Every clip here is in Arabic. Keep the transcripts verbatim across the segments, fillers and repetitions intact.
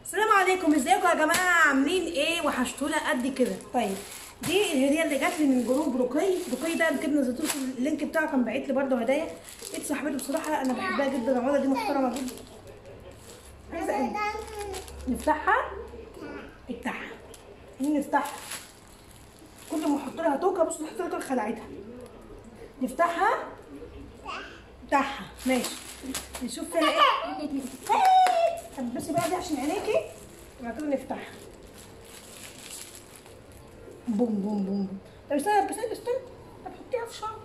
السلام عليكم، ازيكم يا جماعه؟ عاملين ايه؟ وحشتونا قد كده. طيب دي الهديه اللي جات لي من جروب رقي. رقي ده يمكن نزلت لكم اللينك بتاعه، كان باعت لي برده هدايا. انت صاحبتي بصراحه انا بحبها جدا، العماره دي محترمه جدا. عايزه ايه؟ نفتحها؟ افتحها. مين نفتحها؟ كل ما احط لها توكه بصوا تحط لها خلعتها. نفتحها؟ افتحها. ماشي. نشوف فيها ايه. طب بصي بقى دي عشان عينيكي وبعد كده نفتحها. بوم بوم بوم. طب استنى بس استنى. طب حطيها في شعرك.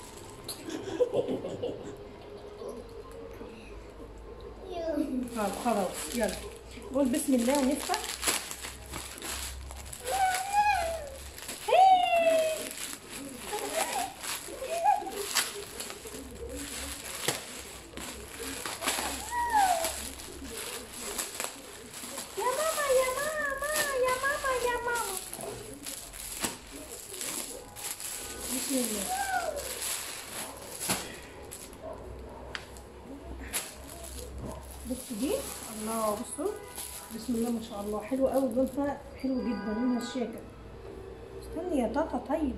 طب خلاص يلا قول بسم الله ونفتح. بسم الله. بصوا دي، الله بصوا بسم الله ما شاء الله، حلوه قوي لونها، حلو جدا لونها الشياكه. استني يا طاطا. طيب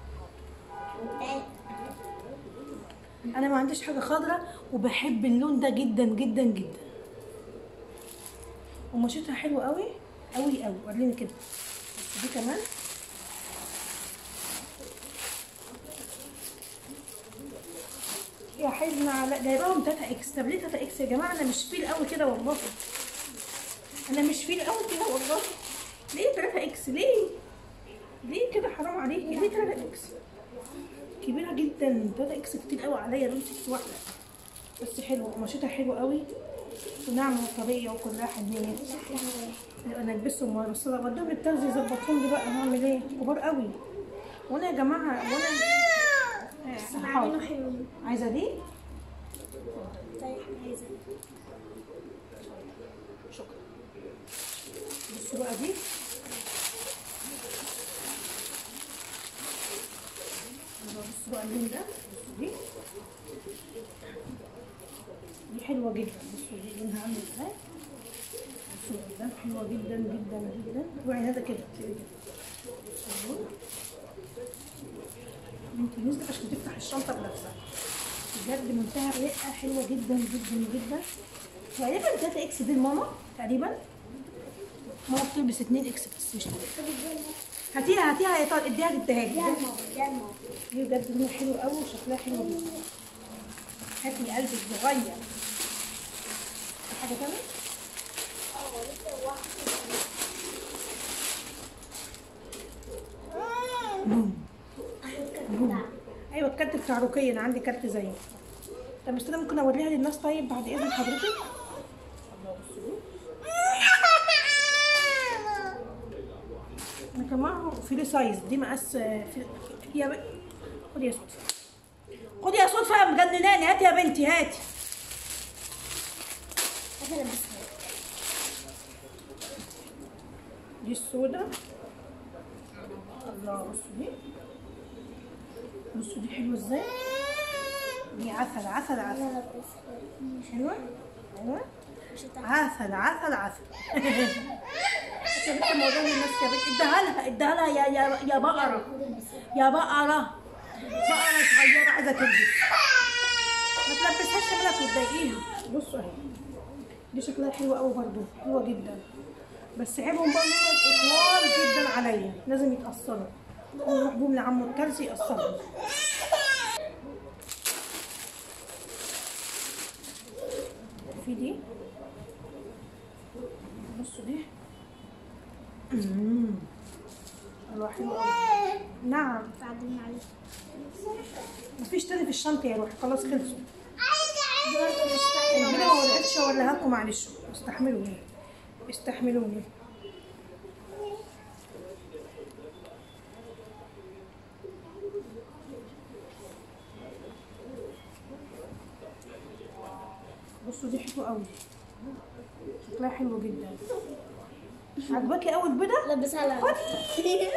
انا ما عنديش حاجه خضراء وبحب اللون ده جدا جدا جدا، ومشيتها حلوه قوي قوي قوي. وريني كده. بس دي كمان يا حلوه، على جايباهم تلاتة اكس. طب ليه تلاتة اكس يا جماعه؟ انا مش فيل قوي كده والله، انا مش فيل قوي كده والله. ليه تلاتة اكس؟ ليه ليه كده؟ حرام عليكي. ليه تلاتة اكس؟ كبيره جدا. تلاتة اكس كتير قوي عليا، لون ست واحده بس حلوه ومشيتها حلوه قوي وناعمه وطريه وكلها حنيه. انا البسهم بس بدهم للترزي يظبطهم لي بقى، هعمل ايه؟ كبار قوي. وانا يا جماعه وانا عاملينه حلو. عايزه دي؟ طيب عايزه. شكرا. بصوا بقى دي، بصوا بقى اللون ده. بصوا دي دي حلوه جدا. بصوا دي لونها عامل ازاي. بصوا ده حلوه جدا جدا جدا. وعين هذا كده انت نزلت عشان تفتح الشنطه بنفسها. بجد منتهى الرقه، حلوه جدا جدا جدا. غالبا تلاتة اكس دي الماما تقريبا. ماما بتلبس اتنين اكس بس مش تلاتة. هاتيها هاتيها يا طارق، اديها اديها لي. يا ماما يا ماما. دي بجد لونها حلو قوي وشكلها حلو جدا. هاتي قلبك صغير. حاجه تانيه؟ ايوه الكارت بتاع رقي، انا عندي كارت زيه. طب استنى ممكن اوريها للناس طيب بعد اذن حضرتك؟ الله بصوا يا جماعه في سايز دي مقاس في يا ب... خدي يا صدفه، خدي يا صدفه مجنناني. هاتي يا بنتي هاتي. انا لبسها. دي السودا. الله بصوا دي، بصوا دي حلوه ازاي. دي عسل عسل عسل. انا لبسها. حلوه ايوه عسل عسل عسل. يا بنت الموضوع للناس يا بنت. اديها لها اديها لها يا يا يا بقره يا بقره بقره صغيره عايزه تلبس. ما تلبسهاش كمان وتضايقيها. بصوا اهي دي شكلها حلو قوي برضو، حلوه جدا. بس عيبهم بقى انهم طوال جدا عليا، لازم يتقصروا. نروح بهم لعمو الترزي يقصرهم. في دي بصوا دي. اممم الله حلو قوي. نعم بعدين معلش. مفيش تاني في الشنطه يا روحي، خلاص خلصوا. دي برضه مش كده ما ورقتش اوريها لكم، معلش استحملوني استحملوني. بصوا دي حلوه قوي، شكلها حلو جدا. عجباكي قوي البيضه؟ لبسها لها. خدي.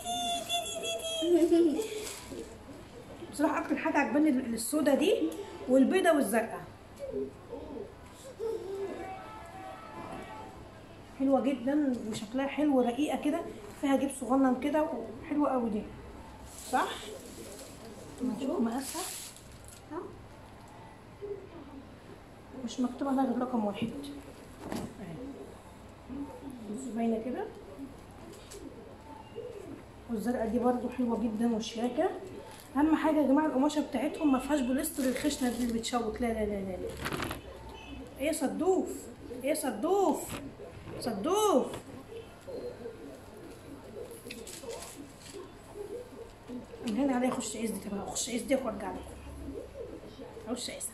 بصراحه اكتر حاجه عجباني السودا دي والبيضه والزرقاء. حلوه جدا وشكلها حلو رقيقه كده، فيها جيب صغنن كده وحلوه قوي دي صح. نشوف مقاسها مش مكتوب عليها غير رقم واحد اهي، باينه كده. والزرقاء دي برضو حلوه جدا وشياكه. اهم حاجه يا جماعه القماشه بتاعتهم ما فيهاش بوليستر الخشنه دي اللي بتشوك، لا لا لا لا لا. ايه صدوف، ايه صدوف صدوف. من هنا عليا اخش قيس دي، طب اخش قيس دي وارجع لكم. اخش قيسها.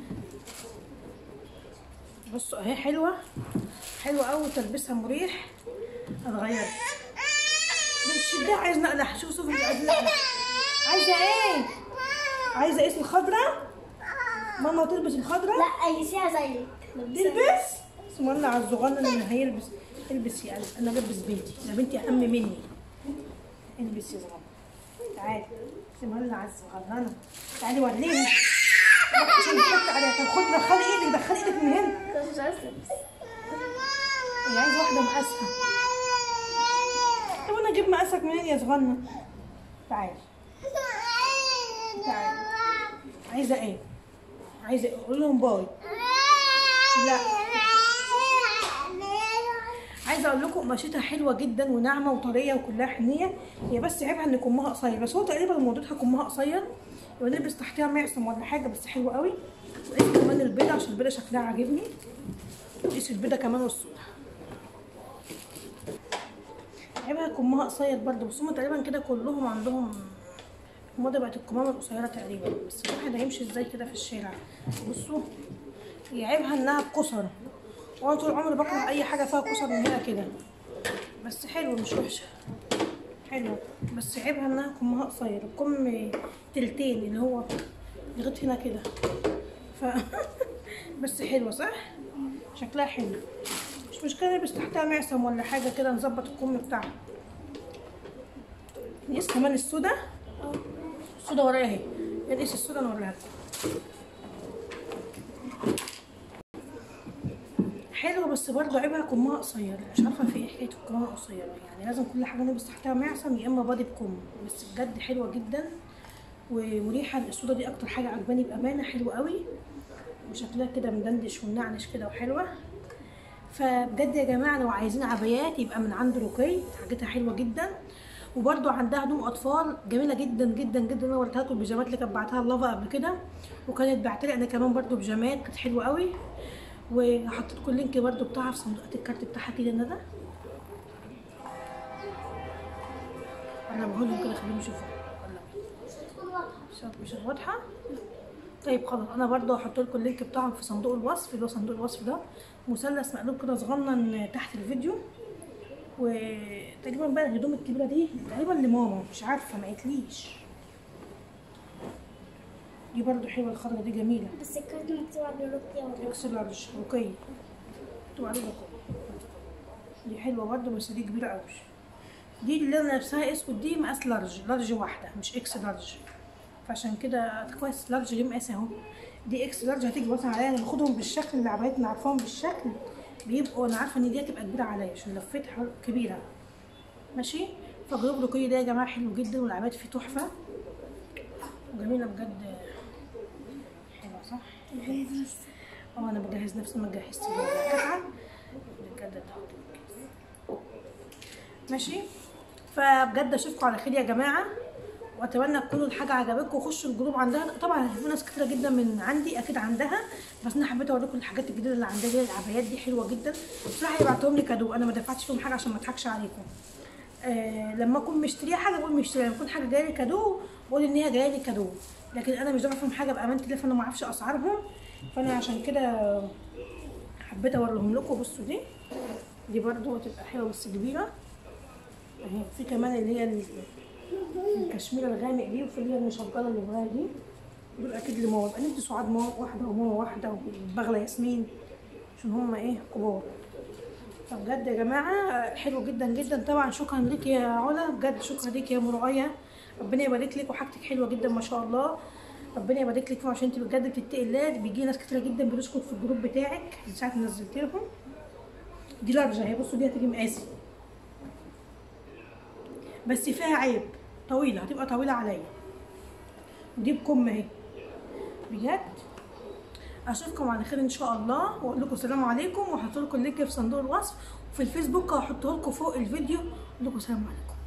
بصوا اهي حلوه حلوه قوي، تلبسها مريح. اتغيرت بتشدها، عايز نقلة. شوفوا شوفوا عايز نقلة. عايزه ايه؟ عايزه قيس الخضراء؟ ماما تلبس الخضراء؟ لا قيسيها زيك. تلبس؟ اسم الله على الصغنن اللي هيلبس. البس يا قلبي، انا البس بنتي، انا بنتي اهم مني. البس يا صغنن. تعالي اسم الله على الصغننه، تعالي وريني عشان تحط عليها. طب خدي دخلي ايدك، دخلي ايدك من هنا. مش عايزه تلبس. هي عايزه واحده مقاسها. طب انا اجيب مقاسك منين يا صغنن؟ تعالي تعالي. عايزه ايه؟ عايزه ايه؟ قول لهم باي. لا عايزه اقول لكم قماشتها حلوه جدا وناعمه وطريه وكلها حنيه. هي بس عيبها ان كمها قصير، بس هو تقريبا موضتها كمها قصير، ونلبس تحتها معصم ولا حاجه، بس حلوه قوي. وقيس كمان البيضه عشان البيضه شكلها عاجبني. قيس البيضه كمان والسودا. عيبها كمها قصير برده، بس هما تقريبا كده كلهم عندهم الموضه بقت الكمامه القصيره تقريبا. بس الواحد هيمشي ازاي كده في الشارع؟ بصوا هي عيبها انها بقصر، وانا طول عمري بكره اي حاجه فيها قصر من هنا كده، بس حلوه مش وحشه، حلوه. بس عيبها انها كمها قصير، الكم تلتين اللي هو لغايه هنا كده ف بس حلوه صح، شكلها حلو. مش مشكله نلبس تحتها معصم ولا حاجه كده، نظبط الكم بتاعها. نقيس كمان السودا. السودا ورايا اهي، نقيس السودا نوريها لكم. حلوه بس برضه عيبها كمها قصير، مش عارفه في ايه حكايه الكمامه القصيره، يعني لازم كل حاجه نلبس تحتها معصم يا اما بادي بكم. بس بجد حلوه جدا ومريحه. السودا دي اكتر حاجه عجباني بامانه، حلوه قوي وشكلها كده مدندش ومنعنش كده وحلوه. فبجد يا جماعه لو عايزين عبايات يبقى من عند رقي، حاجتها حلوه جدا. وبرده عندها هدوم اطفال جميله جدا جدا جدا. انا وريتها لكم البيجامات اللي كانت بعتها لافا قبل كده، وكانت بعتلي انا كمان برده بيجامات كانت حلوه قوي. وهحط لكم اللينك برده بتاعها في صندوقات الكارت بتاعها كده ندى. انا بقول لهم كده خليهم يشوفوا ولا مش واضحه. طيب خلاص انا برده هحط لكم اللينك بتاعهم في صندوق الوصف، اللي هو صندوق الوصف ده مثلث مقلوب كده صغنن تحت الفيديو. وتقريبا بقى الهدوم الكبيره دي تقريبا لماما، مش عارفه ما قالتليش. دي برضو حلوه الخضره دي جميله، بس الكارت مكتوب عليه رقية. اكس لارج رقيه مكتوب عليه رقيه. دي حلوه برضو بس دي كبيره قوي. دي اللي انا لابساها اسود دي مقاس لارج، لارج واحده مش اكس لارج، فعشان كده كويس. لارج دي مقاس اهو، دي اكس لارج هتيجي مثلا عليا. انا باخدهم بالشكل اللي عبايتنا عارفاهم بالشكل بيبقوا، انا عارفه ان دي هتبقى كبيره عليا عشان لفتها كبيره ماشي. فجروب رقي ده يا جماعه حلو جدا، والعبايات فيه تحفه وجميله بجد، حلوه صح. اه انا بجهز نفسي، ما جهزتش القطعه بجد ماشي. فبجد اشوفكم على خير يا جماعه، واتمنى تكونوا الحاجه عجبتكم. وخشوا الجروب عندها، طبعا في ناس كتيره جدا من عندي اكيد عندها، بس انا حبيت اوريكم الحاجات الجديده اللي عندها دي. العبايات دي حلوه جدا بصراحه، يبعتوهم لي كادو، انا ما دفعتش فيهم حاجه عشان ما اضحكش عليكم. آه لما اكون مشتريه حاجه بقول مشتريه، لما تكون حاجه جايه لي كادو بقول ان هي جايه لي كادو، لكن انا مش دافعه فيهم حاجه بامانه الله، فانا ما اعرفش اسعارهم. فانا عشان كده حبيت اوريهم لكم. بصوا دي دي برده هتبقى حلوه بس كبيره اهي. في كمان اللي هي الكشميره الغامق دي، وفي اللي هي المشجره اللي وراها دي، دول اكيد لماما. يبقى ندي سعاد ماما واحده وماما واحده والبغله ياسمين عشان هما ايه كبار. فبجد يا جماعه حلو جدا جدا. طبعا شكرا ليك يا علا، بجد شكرا ليك يا مرعيه، ربنا يبارك لك. وحاجتك حلوه جدا ما شاء الله، ربنا يبارك لك فيهم عشان انت بجد بتتقي الله. بيجي ناس كتير جدا بتشكر في الجروب بتاعك من ساعه ما نزلت لهم. دي لارجه اهي، بصوا دي هتيجي مقاسي، بس فيها عيب طويله، هتبقى طويله عليا. ودي بكم اهي بجد. اشوفكم على خير ان شاء الله، واقول لكم السلام عليكم، وهحط لكم اللينك في صندوق الوصف، وفي الفيسبوك هحطه لكم فوق الفيديو. اقول لكم السلام عليكم.